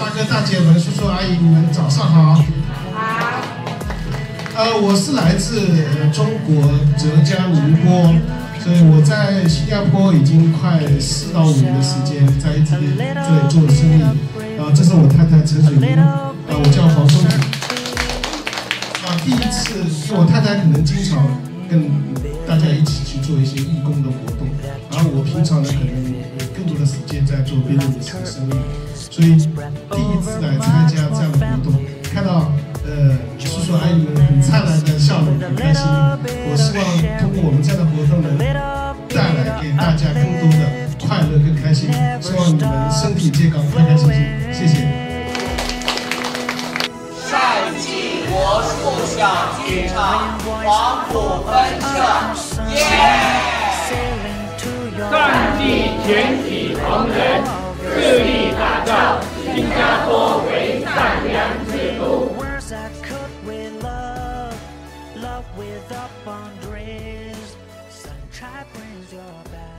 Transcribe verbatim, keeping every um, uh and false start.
大哥大姐们、叔叔阿姨们，早上好。好。呃，我是来自中国浙江宁波，所以我在新加坡已经快四到五年的时间，在这里这里做生意。啊、呃，这是我太太陈水玲，啊、呃，我叫黄松平。啊、呃，第一次，因为我太太可能经常跟大家一起去做一些义工的活动，然后我平常呢可能有更多的时间在做别人的生意，所以第一次来参加这样的活动，看到呃叔叔阿姨们很灿烂的笑容，很开心。我希望通过我们这样的活动呢，带来给大家更多的快乐跟开心。希望你们身体健康，开开心心。谢谢。 善济国术小剧场黄埔分社，耶！ 善济全体同仁致力打造新加坡为善良之都。 Love with up on dreams, sunshine brings your back.